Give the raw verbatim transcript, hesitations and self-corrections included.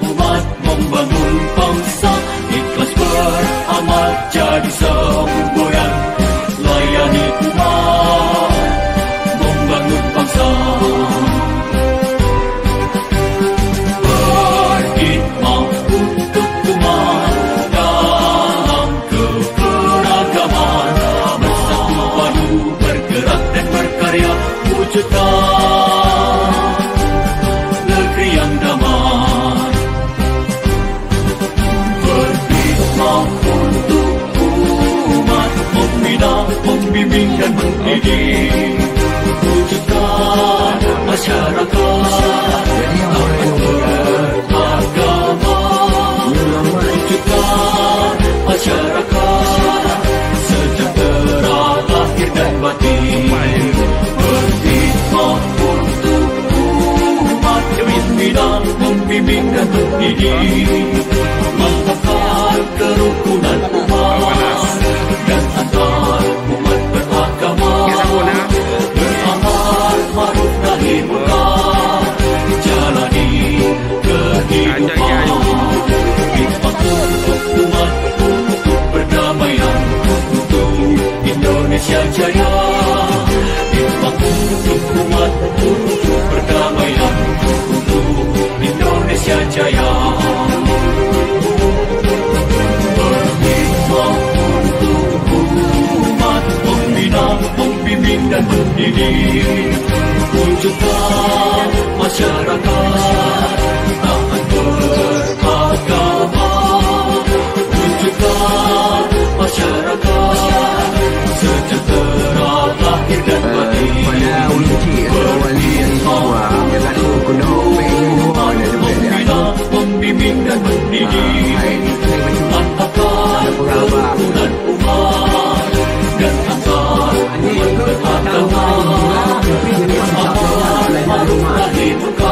umat membangun bangsa, ikhlas beramal jadi semboyan, layani umat membangun bangsa. Berkhidmat untuk umat dalam keberagaman, bersatu padu bergerak dan berkarya, wujudkan negeri yang damai. Berkhidmat untuk umat, membina, membimbing dan mendidik, wujudkan masyarakat beragama, wujudkan masyarakat sejahtera lahir dan batin. Berkhidmat untuk umat, membina, membimbing dan mendidik, mengangkat kerukunan umat dan antar umat beragama, beramal ma'ruf nahi munkar, jalani kehidupan. Khidmat untuk umat, untuk perdamaian, untuk Indonesia jaya. Khidmat untuk umat, untuk perdamaian, untuk Indonesia jaya. Berkhidmat untuk umat, membina, membimbing dan mendidik, wujudkan masyarakat taat beragama, wujudkan masyarakat sejahtera lahir dan batin. Membina, membimbing dan mendidik, mantapkan kerukunan umat dan antar umat beragama, beramal ma'ruf nahi munkar.